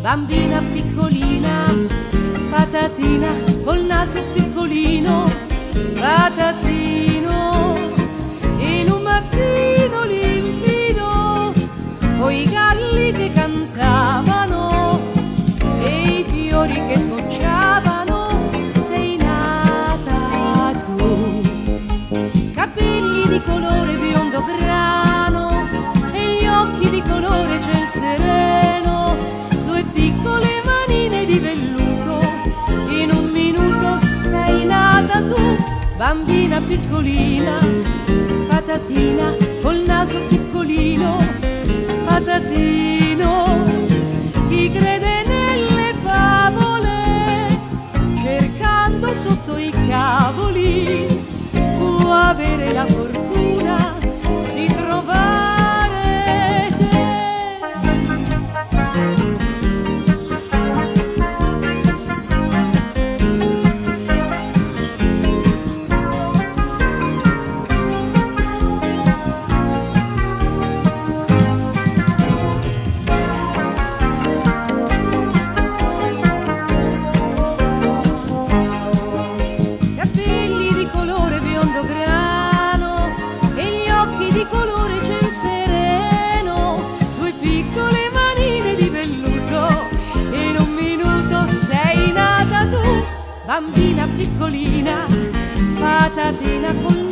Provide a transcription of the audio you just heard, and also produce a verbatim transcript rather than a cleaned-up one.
bambina piccolina, patatina col naso piccolino, patatino, in un mattino limpido, coi galli che cantavano e i fiori che sbocciavano, sei nata tu. Capelli di colore biondo grano e gli occhi di colore ciel sereno, due piccole manine di velluto, in un minuto sei nata tu. Bambina piccolina, patatina col naso piccolino, patatino, chi crede nelle favole, cercando sotto i cavoli, può avere la fortuna di trovare te. Capelli di colore biondo grano e gli occhi di colore ciel sereno, due piccole manine di velluto, in un minuto sei nata tu. Bambina piccolina, patatina con